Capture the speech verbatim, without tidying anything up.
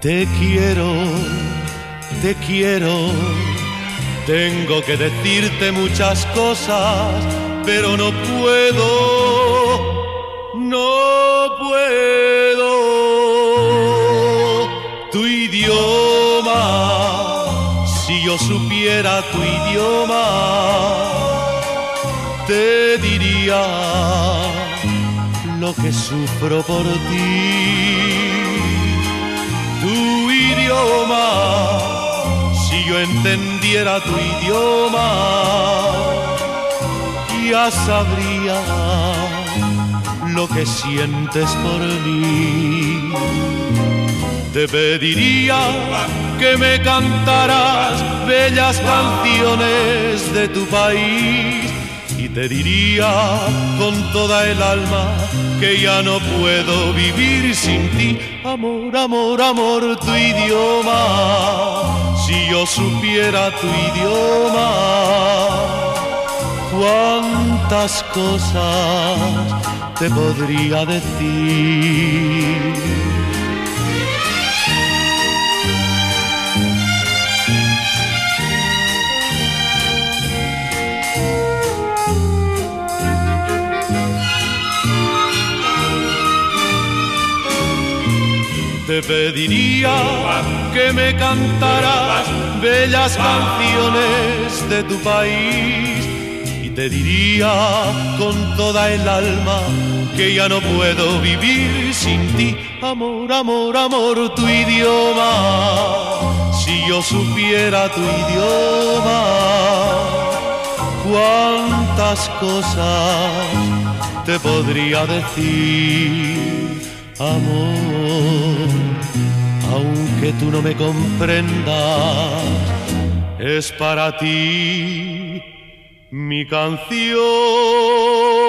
Te quiero, te quiero, tengo que decirte muchas cosas, pero no puedo, no puedo. Tu idioma, si yo supiera tu idioma, te diría lo que sufro por ti. Tu idioma, si yo entendiera tu idioma, ya sabría lo que sientes por mí. Te pediría que me cantaras bellas canciones de tu país y te diría con toda el alma que ya no puedo vivir sin ti. Amor, amor, amor, tu idioma, si yo supiera tu idioma, cuántas cosas te podría decir. Te pediría que me cantaras bellas canciones de tu país y te diría con toda el alma que ya no puedo vivir sin ti. Amor, amor, amor, tu idioma, si yo supiera tu idioma, cuántas cosas te podría decir. Amor, aunque tú no me comprendas, es para ti mi canción.